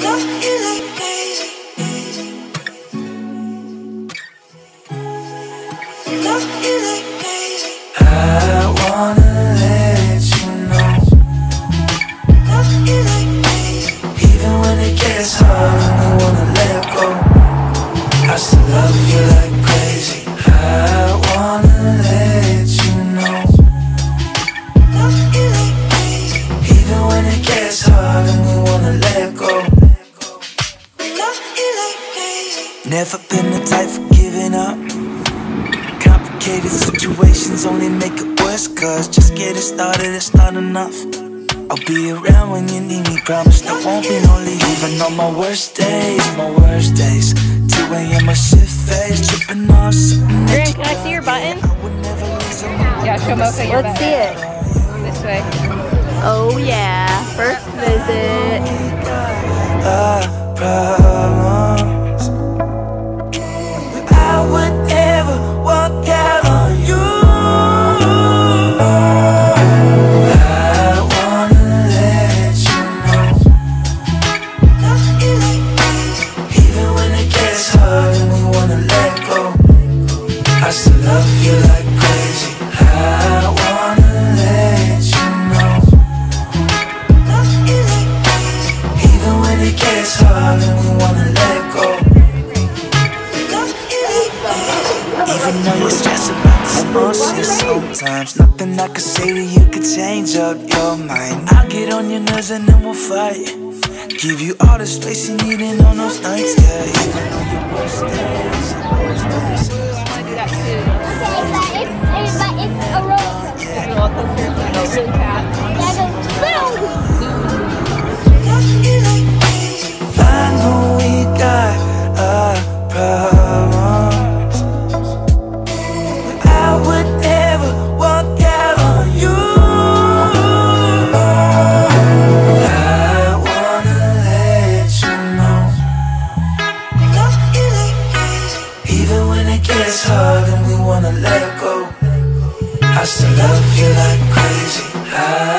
love you like crazy. Love you like crazy. I wanna let you know. Love you like crazy. Even when it gets hard and I wanna let go, I still love you like crazy. I wanna let you know. Love you like crazy. Even when it gets hard and we wanna let go. Love you like crazy. Never been the type for giving up. Complicated situations only make it worse, cause just getting started is not enough. I'll be around when you need me, promise there won't be no leave. Even on my worst days, 2 a.m. my shift phase, tripping off something. Aaron, can I see your button? Yeah, show Mocha your button. Let's see it. This way. Oh yeah, first visit. Problems. I would never walk out on you. I wanna let you know. Love you like crazy. Even when it gets hard and we wanna let go, I still love you like crazy. I wanna let you know. Love you like crazy. Even when it gets hard and we wanna let go. Love you like crazy. Even though you're stressed about the small shit sometimes, nothing I could say to you could change up your mind. I'll get on your nerves and then we'll fight. Give you all the space you need in on those nights, yeah. Even on your worst days, I want to do that too. It's a roller coaster. The roller coaster is like really fast. Love you like crazy. I know we got problems. I would never walk out on you. I wanna let you know. Love you like crazy. Even when it gets hard and we wanna let go, I still love you like crazy.